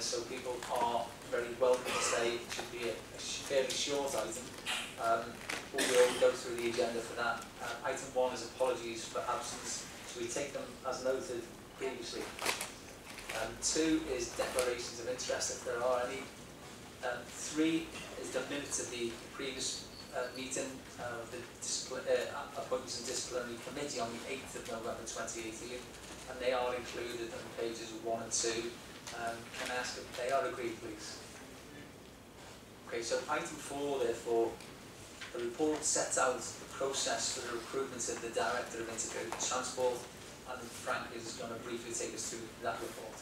so people are very welcome to stay. It should be a fairly short item. We'll go through the agenda for that. Item 1 is apologies for absence, so we take them as noted previously. 2 is declarations of interest, if there are any. 3 is the minutes of the previous meeting of the Appointments and Disciplinary Committee on the 8th of November 2018, and they are included on pages 1 and 2. Can I ask if they are agreed, please? Okay, so item 4, therefore, the report sets out the process for the recruitment of the Director of Integrated Transport, and Frank is going to briefly take us through that report.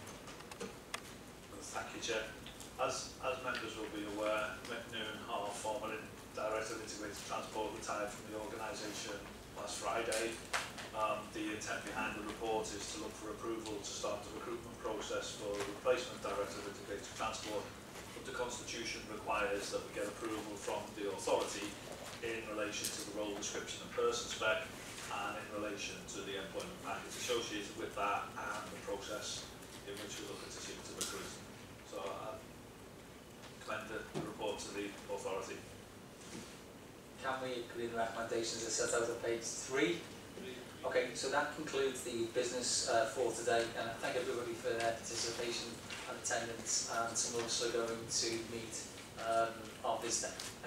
Thank you, Chair. As members will be aware, Mick Noon, former Director of Integrated Transport, retired from the organisation last Friday. The intent behind the report is to look for approval to start the recruitment process for the replacement Director of Integrated Transport, but the Constitution requires that we get approval from the authority in relation to the role description and person spec, and in relation to the employment package associated with that, and the process in which we're looking to seek to recruit. So I commend the report to the authority. Can we agree the recommendations as set out on page 3? Okay, so that concludes the business for today, and I thank everybody for their participation and attendance, and some also going to meet on this day.